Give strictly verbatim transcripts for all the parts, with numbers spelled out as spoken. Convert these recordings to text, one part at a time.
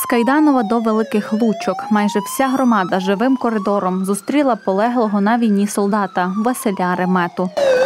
З Кайданова до Великих Лучок майже вся громада живим коридором зустріла полеглого на війні солдата Василя Ремету.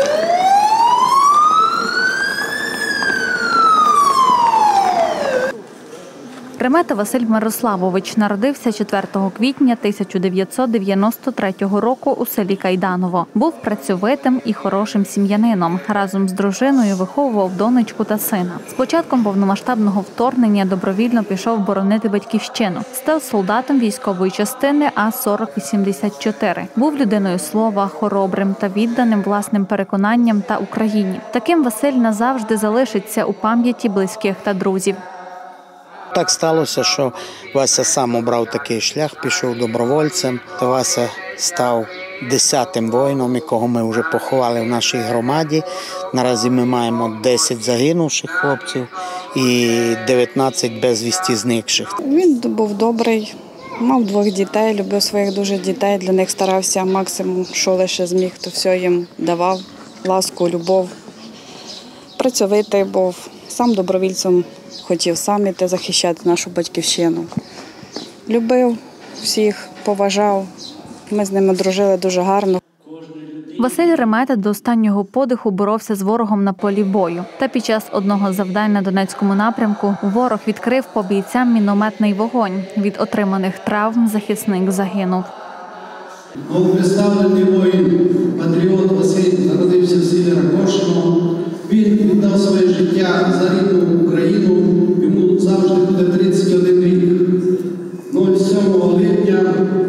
Ремета Василь Мирославович народився четвертого квітня тисяча дев'ятсот дев'яносто третього року у селі Кайданово. Був працьовитим і хорошим сім'янином. Разом з дружиною виховував донечку та сина. З початком повномасштабного вторгнення добровільно пішов боронити батьківщину. Став солдатом військової частини А сорок вісімдесят чотири. Був людиною слова, хоробрим та відданим власним переконанням та Україні. Таким Василь назавжди залишиться у пам'яті близьких та друзів. Так сталося, що Вася сам обрав такий шлях, пішов добровольцем. То Вася став десятим воїном, якого ми вже поховали в нашій громаді. Наразі ми маємо десять загинувших хлопців і дев'ятнадцять безвісті зникших. Він був добрий, мав двох дітей, любив своїх дуже дітей, для них старався максимум, що лише зміг, то все їм давав, ласку, любов. Працьовитий був, сам добровільцем хотів сам іти захищати нашу батьківщину. Любив всіх, поважав, ми з ними дружили дуже гарно. Василь Ремета до останнього подиху боровся з ворогом на полі бою. Та під час одного з завдань на Донецькому напрямку ворог відкрив по бійцям мінометний вогонь. Від отриманих травм захисник загинув. Новоприставлений воїн, патріот Василь народився в селі Ракошино. Він віддав своє життя за рідну Україну. Йому завжди буде тридцять один рік. сьомого липня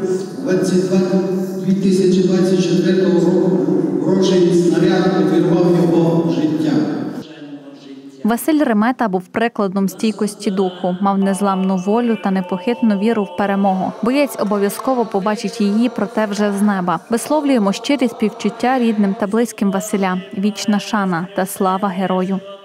дві тисячі двадцять четвертого року ворожий снаряд обірвав його життя. Василь Ремета був прикладом стійкості духу, мав незламну волю та непохитну віру в перемогу. Боєць обов'язково побачить її, проте вже з неба. Висловлюємо щирі співчуття рідним та близьким Василя. Вічна шана та слава герою.